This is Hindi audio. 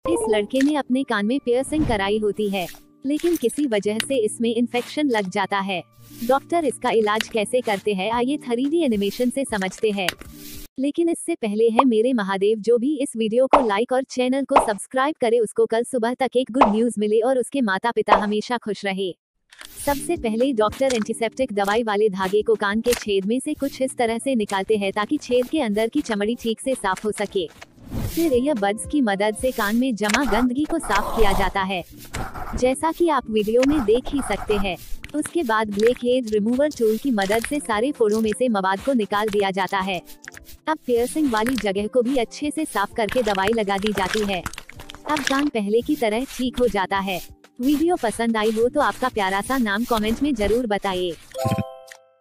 इस लड़के ने अपने कान में पियर्सिंग कराई होती है, लेकिन किसी वजह से इसमें इन्फेक्शन लग जाता है। डॉक्टर इसका इलाज कैसे करते हैं, आइए 3D एनिमेशन से समझते हैं। लेकिन इससे पहले है मेरे महादेव, जो भी इस वीडियो को लाइक और चैनल को सब्सक्राइब करे उसको कल सुबह तक एक गुड न्यूज मिले और उसके माता पिता हमेशा खुश रहे। सबसे पहले डॉक्टर एंटीसेप्टिक दवाई वाले धागे को कान के छेद में से कुछ इस तरह से निकालते हैं ताकि छेद के अंदर की चमड़ी ठीक से साफ हो सके। फिर यह बड्स की मदद से कान में जमा गंदगी को साफ किया जाता है, जैसा कि आप वीडियो में देख ही सकते हैं। उसके बाद ब्लैक हेड रिमूवर टूल की मदद से सारे फोड़ों में से मवाद को निकाल दिया जाता है। अब पियर्सिंग वाली जगह को भी अच्छे से साफ करके दवाई लगा दी जाती है। अब कान पहले की तरह ठीक हो जाता है। वीडियो पसंद आई हो तो आपका प्यारा सा नाम कमेंट में जरूर बताइए।